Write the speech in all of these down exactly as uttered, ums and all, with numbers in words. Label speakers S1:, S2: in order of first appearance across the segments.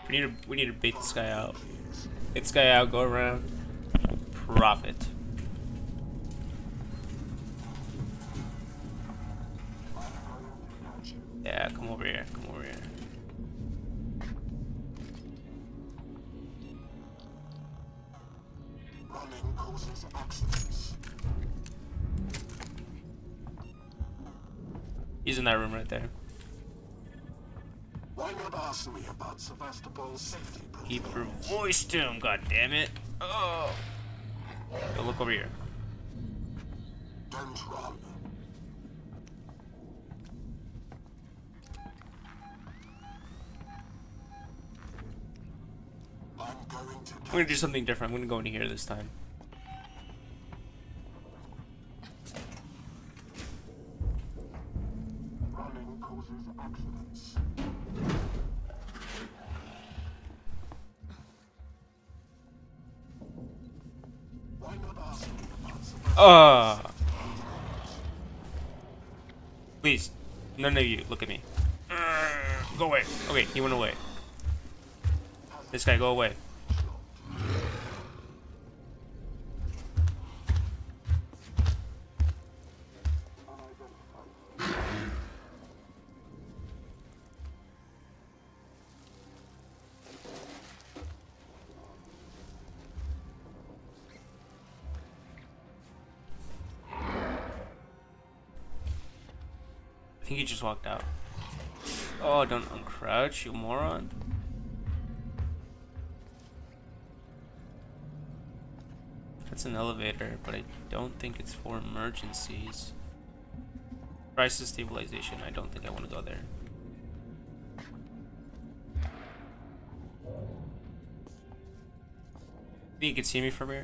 S1: We need to we need to bait this guy out. Bait this guy out. Go around. Profit. Yeah, come over here. Come over here.
S2: Running causes accidents.
S1: He's in that room right there.
S2: Why not ask me about Sevastopol's safety protocols?
S1: Keep your voice to him, god damn it. Oh. Yo, look over here.
S2: Don't run. I'm going to.
S1: I'm gonna do something different. I'm gonna go into here this time.
S2: Running causes accidents. Why not ask me about Sevastopol's
S1: Uh. Please, none of you look at me. Uh, go away. Okay, he went away. This guy, go away. I think he just walked out. Oh, don't uncrouch, you moron. That's an elevator, but I don't think it's for emergencies. Crisis stabilization, I don't think I want to go there. Think you can see me from here?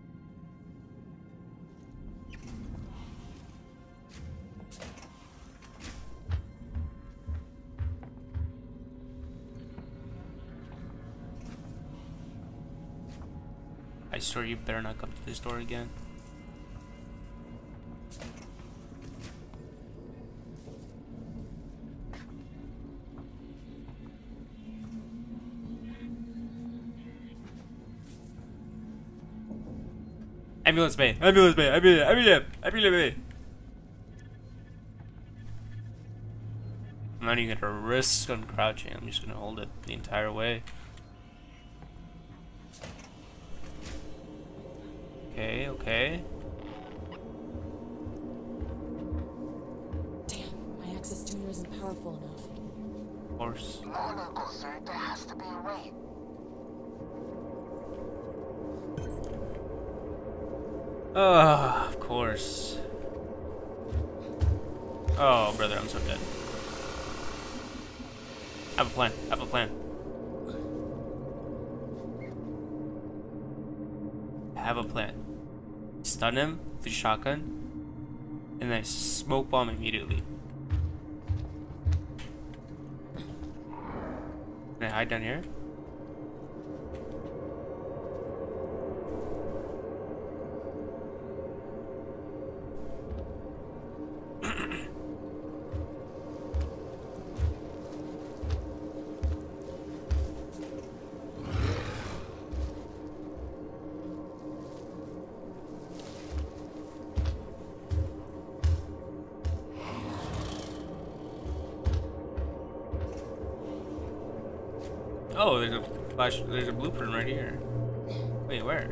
S1: I swear you better not come to this door again. Ambulance bay, ambulance bay, ambulance, ambulance, ambulance bay. I'm not even gonna risk uncrouching. I'm just gonna hold it the entire way. Okay, okay.
S3: Damn, my access tuner isn't powerful enough.
S1: Of course.
S2: No, no, no, sir. There has to be a way.
S1: Oh, of course. Oh, brother, I'm so dead. Have a plan. Have a plan. Have a plan. Stun him with the shotgun, and then smoke bomb immediately. Can I hide down here? Oh, there's a flash. There's a blueprint right here. Wait, where?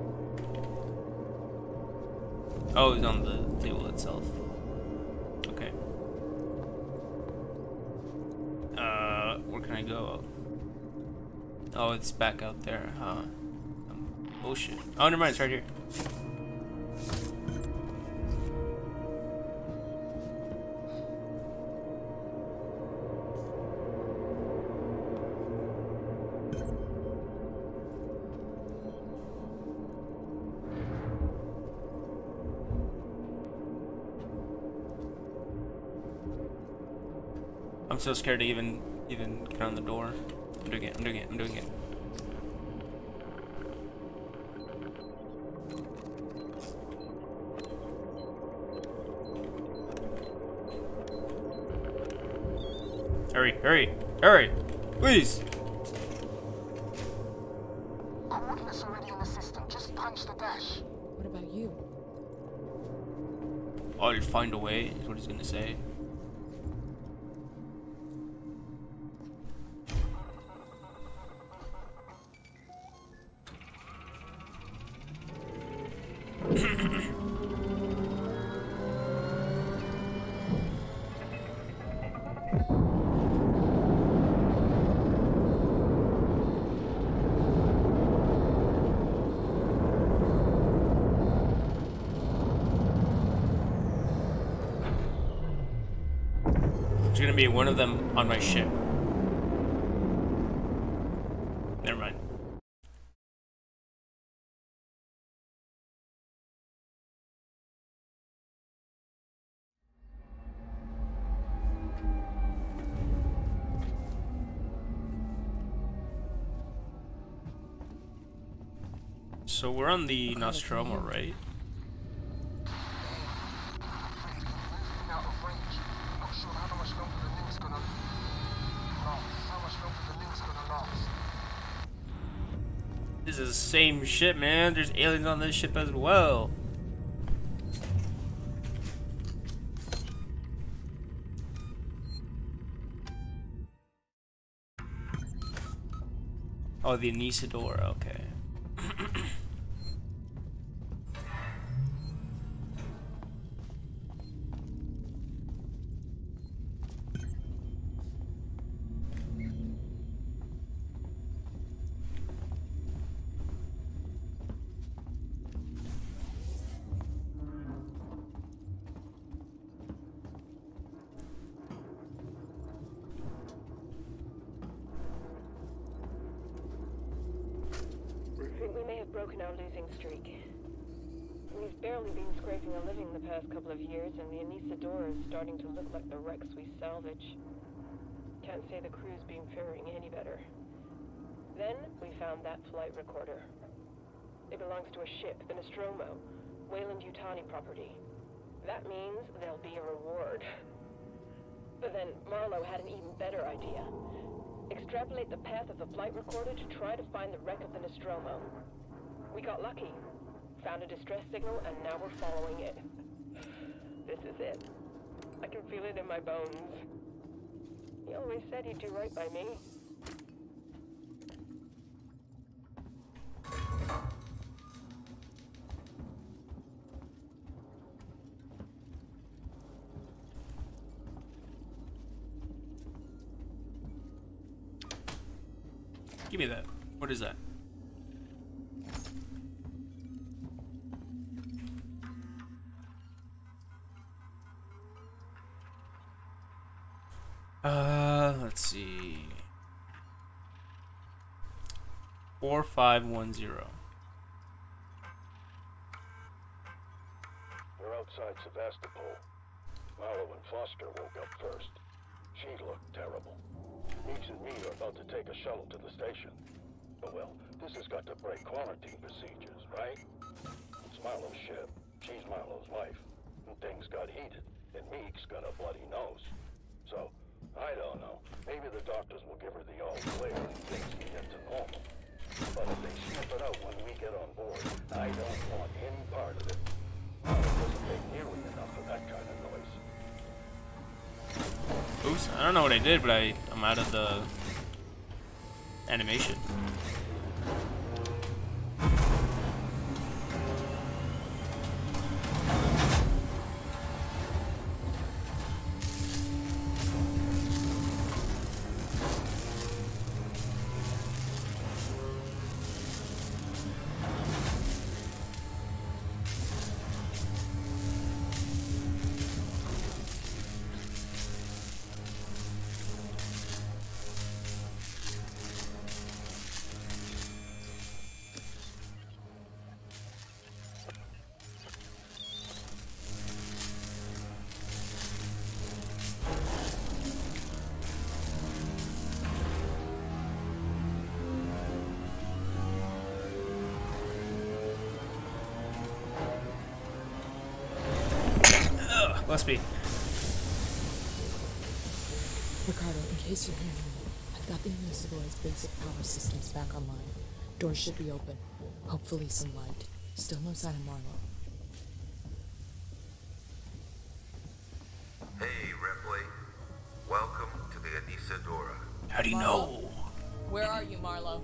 S1: Oh, it's on the table itself. Okay. Uh, where can I go? Oh, it's back out there, huh? Um, bullshit. Oh, never mind. It's right here. I'm so scared to even even get on the door. I'm doing it. I'm doing it. I'm doing it. Hurry! Hurry! Hurry! Please!
S2: It's already in the system. Just punch the dash.
S3: What about you?
S1: I'll find a way, is what he's gonna say. There's gonna be one of them on my ship. Never mind. So we're on the Nostromo, right?
S2: Out of range. Not sure how much longer the link's gonna last. How much longer the link's gonna last.
S1: This is the same ship, man. There's aliens on this ship as well. Oh, the Anesidora, okay.
S4: Broken our losing streak. We've barely been scraping a living the past couple of years, and the Anesidora is starting to look like the wrecks we salvage. Can't say the crew's been faring any better. Then we found that flight recorder. It belongs to a ship, the Nostromo, Weyland-Yutani property. That means there'll be a reward. But then Marlowe had an even better idea. Extrapolate the path of the flight recorder to try to find the wreck of the Nostromo. We got lucky. Found a distress signal, and now we're following it. This is it. I can feel it in my bones. He always said he'd do right by me.
S1: Give me that. What is that? Uh, let's see. Four five one zero.
S5: We're outside Sevastopol. Marlowe and Foster woke up first. She looked terrible. Meeks and me are about to take a shuttle to the station. But well, this has got to break quarantine procedures, right? It's Marlowe's ship. She's Marlowe's wife. And things got heated. And Meeks got a bloody nose. So, I don't know. Maybe the doctors will give her the all clear and things can get to normal. But if they sniff it out when we get on board, I don't want any part of it. Marlowe doesn't make nearly enough of that kind of noise.
S1: Oops, I don't know what I did, but I, I'm out of the animation. Must be.
S3: Ricardo, in case you're hearing me, I've got the Anesidor's basic power systems back online. Doors should be open. Hopefully some light. Still no sign of Marlowe.
S6: Hey, Ripley. Welcome to the Anisadora.
S1: How do you
S3: Marlowe.
S1: know?
S3: Where are you, Marlowe?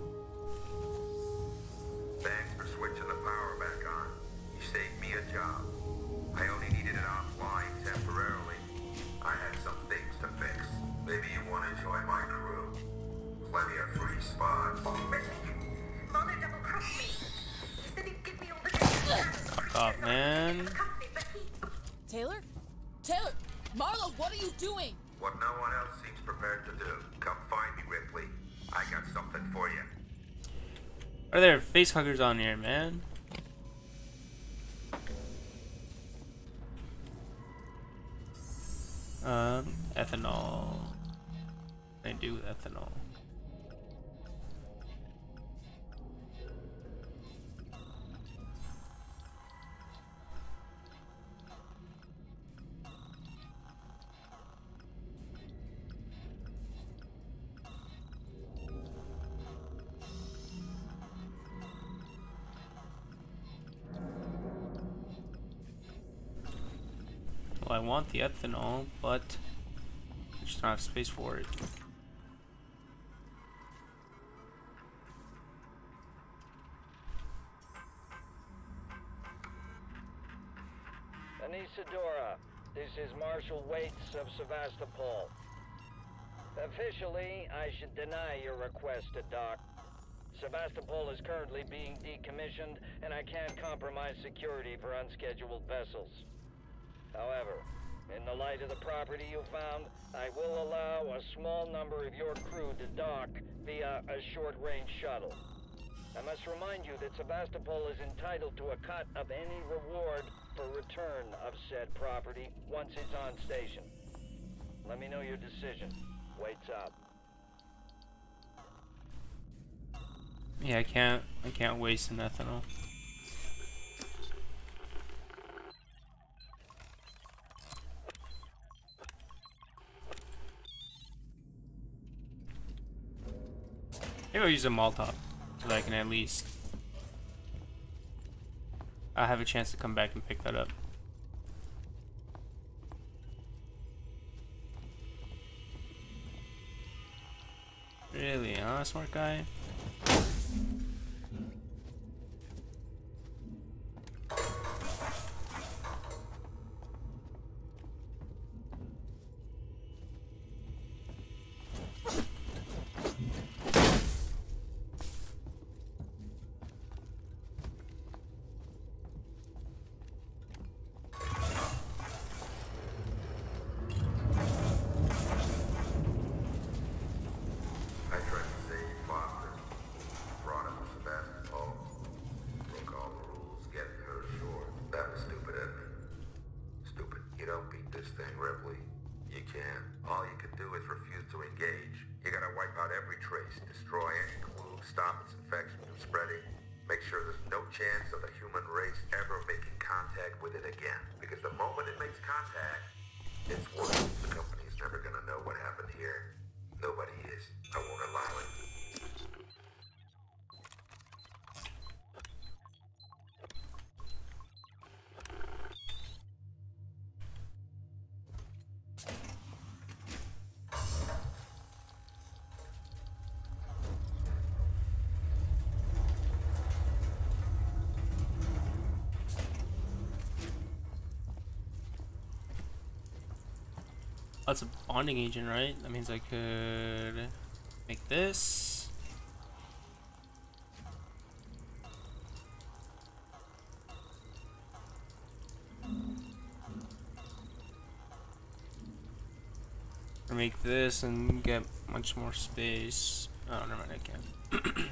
S6: Thanks for switching the power back on. You saved me a job. I only needed it offline temporarily. I had some things to fix. Maybe you want to join my crew. Plenty of free spots.
S7: Mother double-crossed me. He said he'd give me all the data.
S1: Fuck off, man.
S3: Taylor? Taylor! Marlowe, what are you doing?
S6: What no one else seems prepared to do. Come find me, Ripley. I got something for you.
S1: Are there face huggers on here, man? Um, ethanol. What can I do with ethanol? Well, I want the ethanol, but I just don't have space for it.
S8: Anisadora, this is Marshal Waits of Sevastopol. Officially, I should deny your request to dock. Sevastopol is currently being decommissioned, and I can't compromise security for unscheduled vessels. However, in the light of the property you found, I will allow a small number of your crew to dock via a short-range shuttle. I must remind you that Sevastopol is entitled to a cut of any reward for return of said property once it's on station. Let me know your decision. Waits up.
S1: Yeah, I can't. I can't waste an ethanol. Maybe I'll use a Molotov so that I can at least I have a chance to come back and pick that up. Really, huh, smart guy? That's a bonding agent, right? That means I could make this. Or make this and get much more space. Oh, never mind, I can't.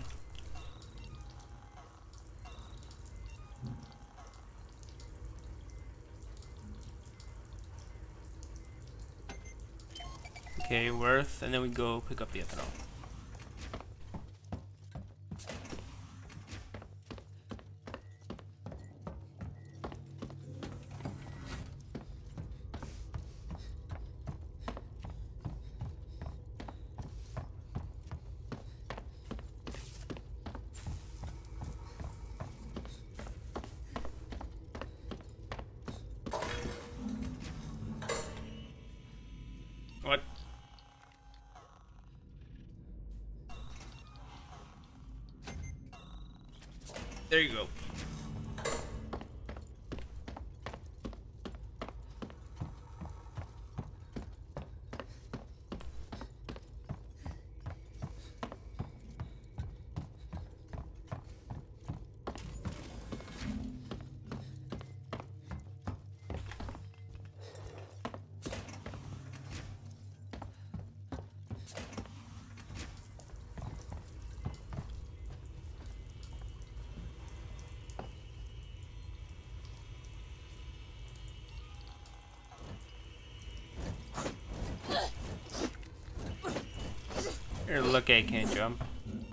S1: Okay, worth, and then we go pick up the ethanol. There you go. Here, look, I can't jump.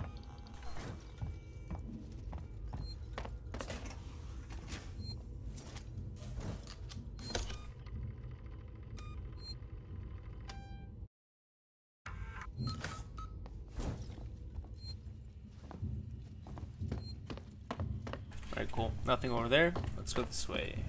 S1: Alright, cool. Nothing over there. Let's go this way.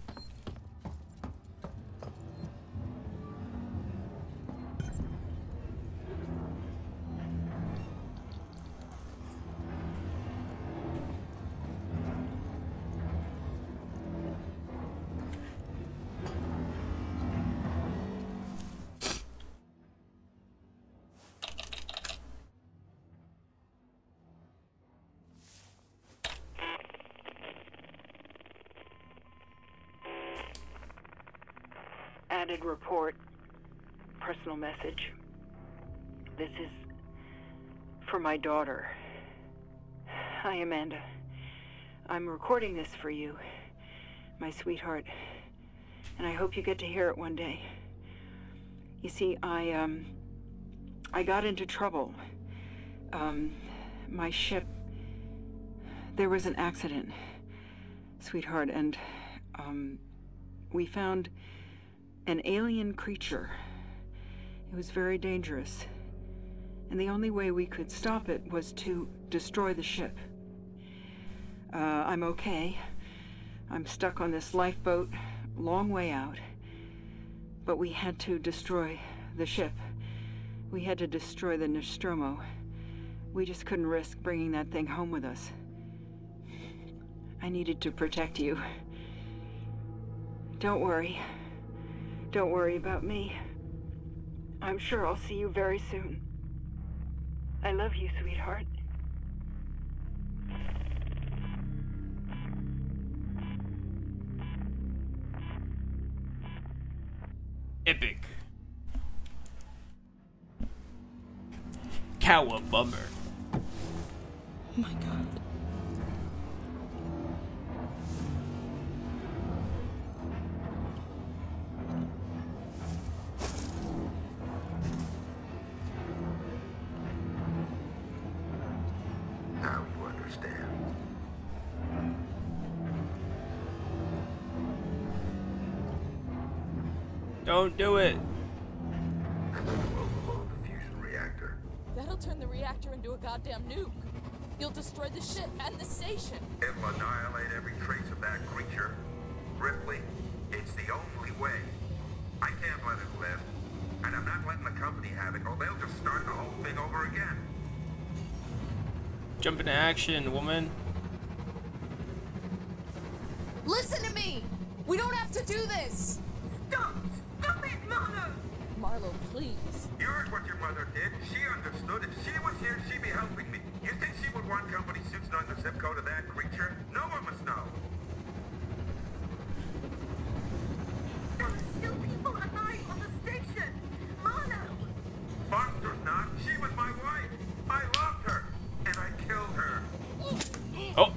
S9: Added report. Personal message. This is for my daughter. Hi, Amanda. I'm recording this for you, my sweetheart, and I hope you get to hear it one day. You see, I, um, I got into trouble. Um, my ship, there was an accident, sweetheart, and, um, we found an alien creature. It was very dangerous. And the only way we could stop it was to destroy the ship. Uh, I'm okay. I'm stuck on this lifeboat, long way out. But we had to destroy the ship. We had to destroy the Nostromo. We just couldn't risk bringing that thing home with us. I needed to protect you. Don't worry. Don't worry about me. I'm sure I'll see you very soon. I love you, sweetheart.
S1: Epic. Cowabummer.
S3: Oh my god.
S6: Now you understand.
S1: Don't do it.
S6: And then we'll overload the fusion reactor.
S3: That'll turn the reactor into a goddamn nuke. You'll destroy the ship and the station.
S6: It'll annihilate every trace of that creature. Ripley, it's the only way. I can't let it live. And I'm not letting the company have it, or they'll just start the whole thing over again.
S1: Jump into action, woman.
S3: Listen to me! We don't have to do this!
S7: Stop! Stop it, Marlo!
S3: Marlo, please.
S6: You heard what your mother did. She understood. If she was here, she'd be helping me. You think she would want company suits knowing the zip code of that creature? No one must know.
S7: There are still people alive on the station! Marlo!
S6: Foster's not. She was my wife. I loved her. And I killed her.
S1: Oh.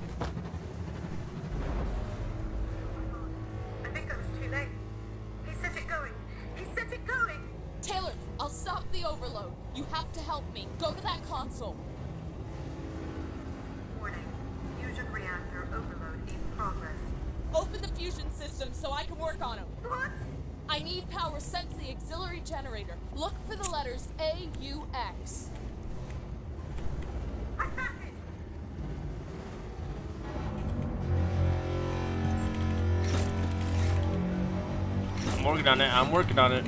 S7: I think I was too late. He set it going. He set it going!
S3: Taylor, I'll stop the overload. You have to help me. Go to that console.
S7: Warning. Fusion reactor overload in progress.
S3: Open the fusion system so I can work on them.
S7: What?
S3: I need power sent to the auxiliary generator. Look for the letters A U X.
S7: I have it!
S1: I'm working on it. I'm working on it.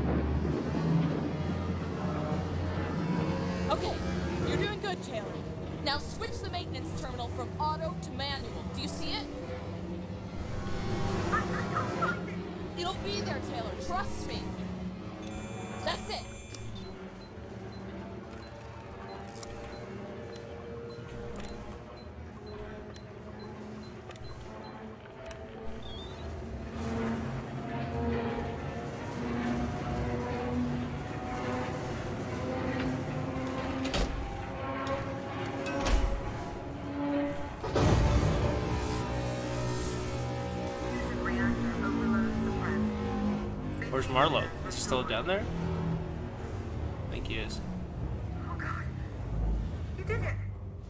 S3: Okay, you're doing good, Taylor. Now switch the maintenance terminal from auto to manual. Do you see it?
S7: I, I can't find it.
S3: It'll be there, Taylor. Trust me. That's it.
S1: Where's Marlowe? Is he still down there? I think he is.
S7: Oh God. You did it.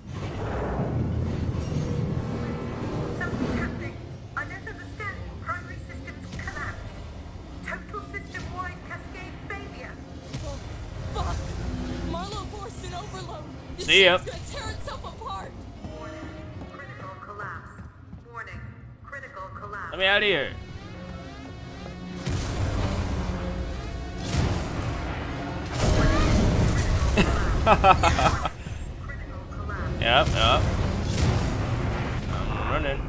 S7: Something's happening. I don't understand. Primary systems collapse. Total system-wide cascade failure.
S3: Oh, fuck. Marlowe forced an overload. This
S1: See ya.
S3: shit's gonna tear itself apart.
S7: Warning. Critical collapse. Warning. Critical collapse.
S1: Let me out of here. Yep, yep. I'm running.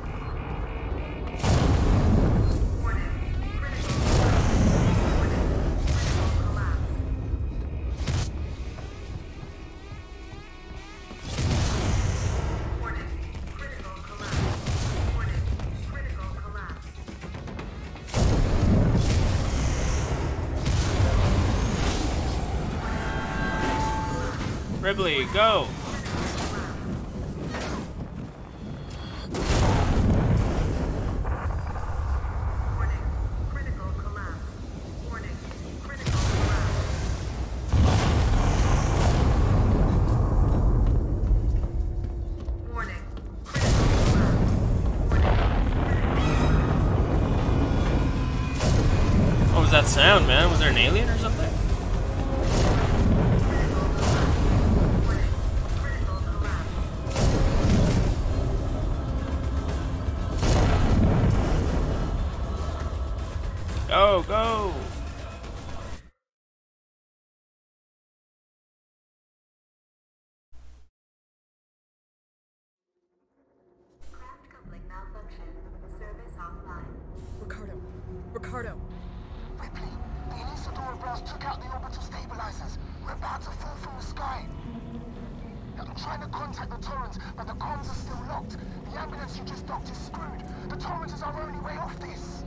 S1: Ripley, go! What was that sound, man? Was there an alien or something? Go, go!
S7: Craft coupling malfunction. Service offline.
S3: Ricardo. Ricardo.
S2: Ripley, the Anisadora blast took out the orbital stabilizers. We're about to fall from the sky. I'm trying to contact the Torrens, but the comms are still locked. The ambulance you just docked is screwed. The Torrens is our only way off this.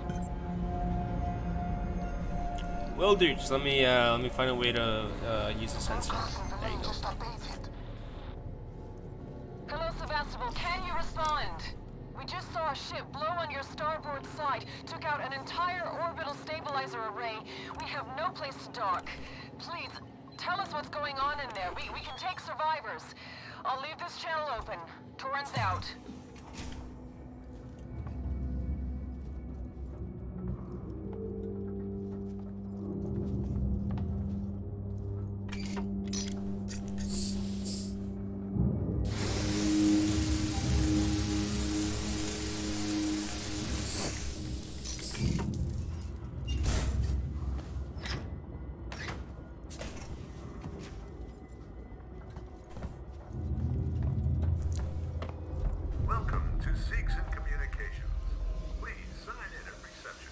S1: Will do. Just let me uh, let me find a way to uh, use the sensor. There you go.
S2: Just updated.
S4: Hello, Sevastopol. Can you respond? We just saw a ship blow on your starboard side, took out an entire orbital stabilizer array. We have no place to dock. Please, tell us what's going on in there. We, we can take survivors. I'll leave this channel open. Torrens out.
S6: Welcome to Seegson Communications. Please sign in at reception.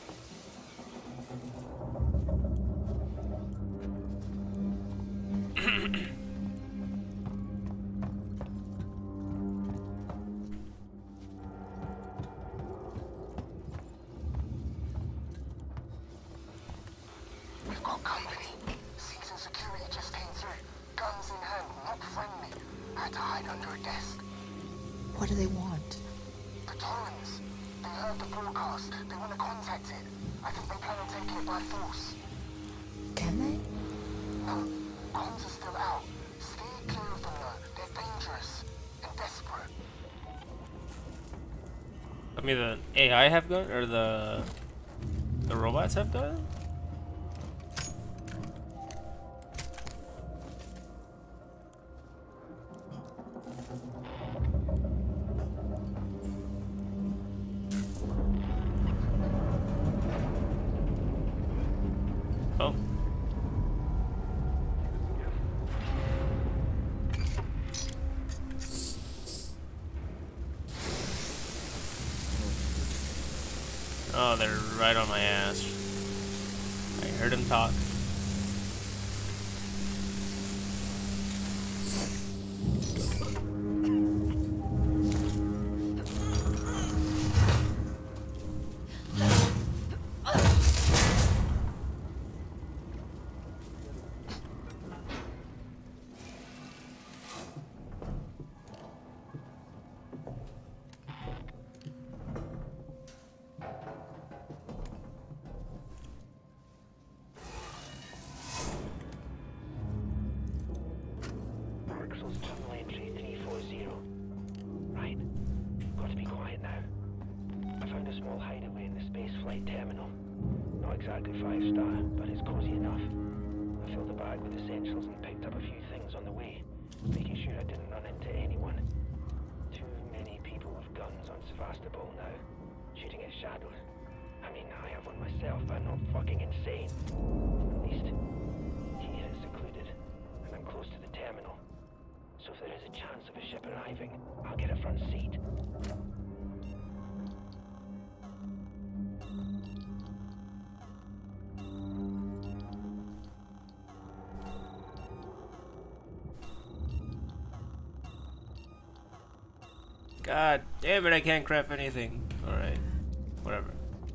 S2: We've got company. Seegson security just came through. Guns in hand, not friendly. I had to hide under a desk.
S10: What do they want?
S2: The Torrens. They heard the broadcast. They want to contact it. I think they plan on taking it by force.
S10: Can they?
S2: No, comms are still out. Stay clear of them though. They're dangerous and desperate.
S1: I mean, the A I have gun or the the robots have gun. Oh. Oh, they're right on my ass. I heard him talk.
S11: Exactly five star, but it's cozy enough. I filled the bag with essentials and picked up a few things on the way, making sure I didn't run into anyone. Too many people with guns on Sevastopol now, shooting at shadows. I mean, I have one myself, but I'm not fucking insane. At least, here it's secluded, and I'm close to the terminal. So if there is a chance of a ship arriving, I'll get a front seat.
S1: God damn it, I can't craft anything. Alright, whatever.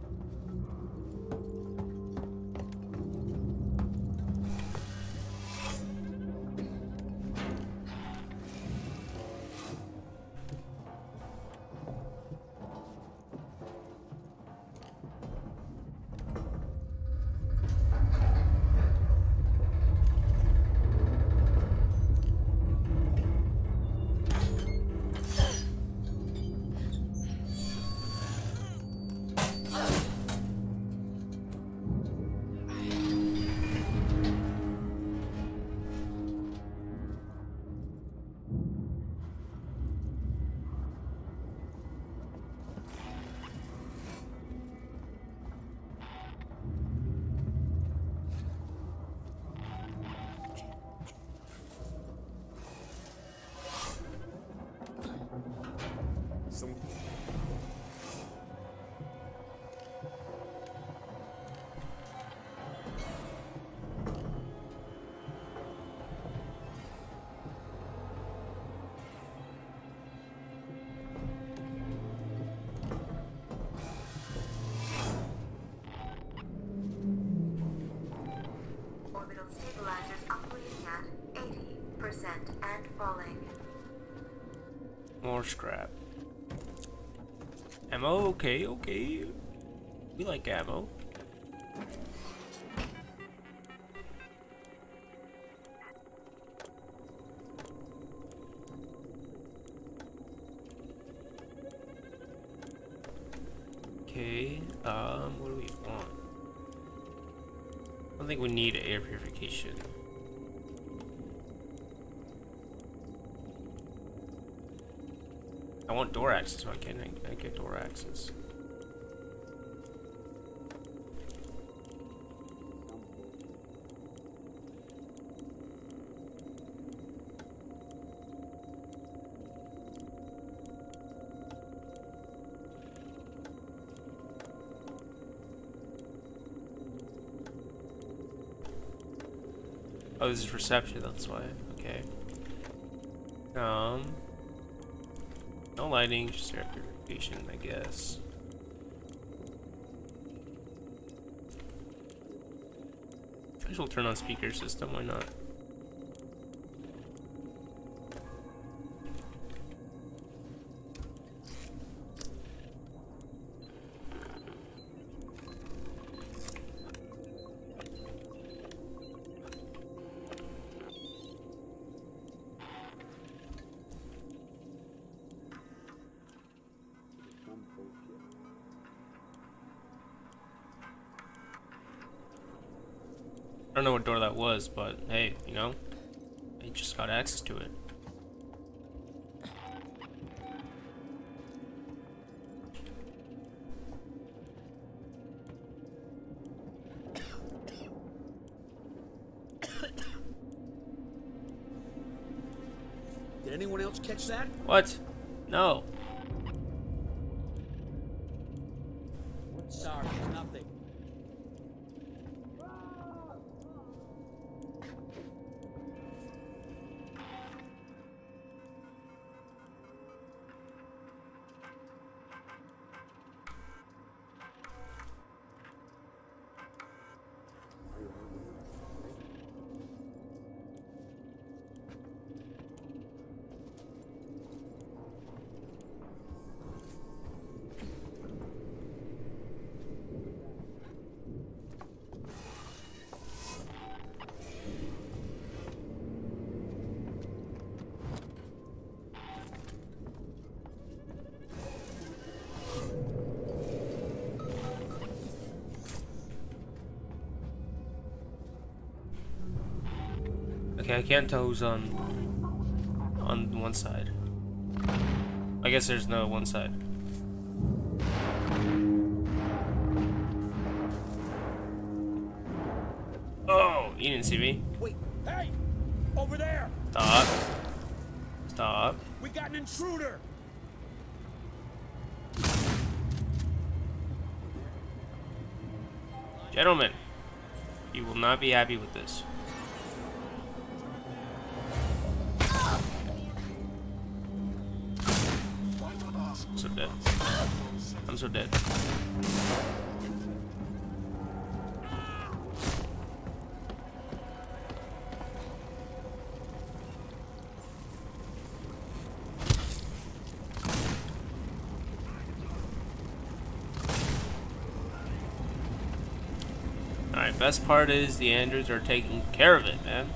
S7: And falling.
S1: More scrap. Ammo, okay, okay. We like ammo. Okay, um, what do we want? I don't think we need air purification. I want door access, why can't I, I get door access? Oh, this is reception, that's why. Okay. Um... No lighting, just air purification, I guess. I guess we'll turn on speaker system, why not? I don't know what door that was, but hey, you know, I just got access to it.
S12: Did anyone else catch that?
S1: What? No.
S12: Sorry.
S1: Okay, I can't tell who's on on one side. I guess there's no one side. Oh, you didn't see me.
S12: Wait, hey! Over there!
S1: Stop. Stop.
S12: We got an intruder!
S1: Gentlemen, you will not be happy with this. I'm so dead. I'm so dead. Alright, best part is the androids are taking care of it, man.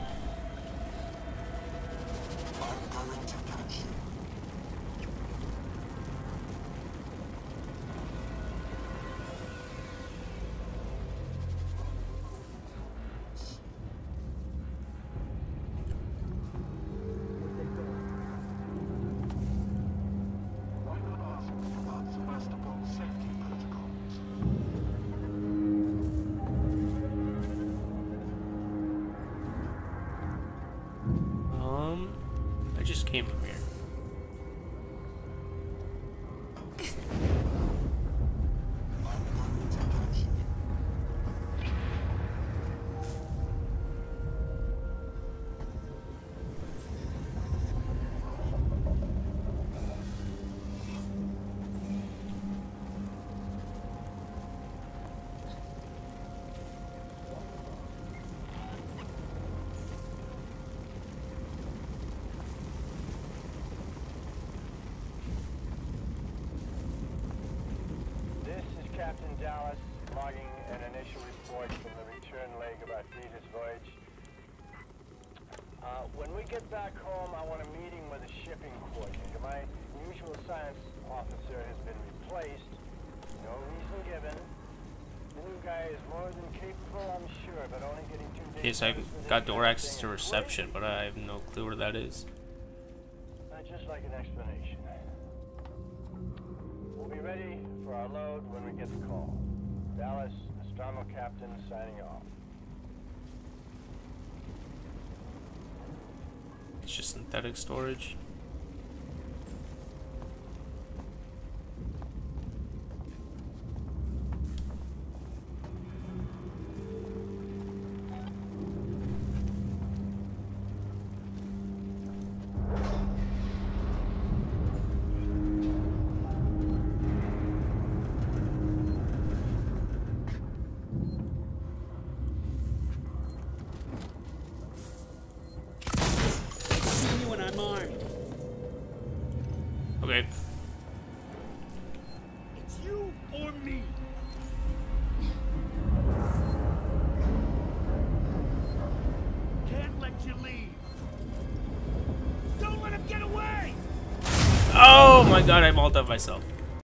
S1: Came from here.
S8: Captain Dallas, logging an initial report from the return leg of our Thetis voyage. Uh, when we get back home, I want a meeting with a shipping coordinator. My usual science officer has been replaced. No reason given. The new guy is more than capable, I'm sure, but only getting two days.
S1: Yes, I got door access to reception, but I have no clue where that is.
S8: I'd just like an explanation. We'll be ready for our load when we get the call. Dallas, Nostromo Captain, signing off.
S1: It's just synthetic storage. Okay.
S12: It's you or me. Can't let you leave. Don't let him get away.
S1: Oh my god, I mauled up myself.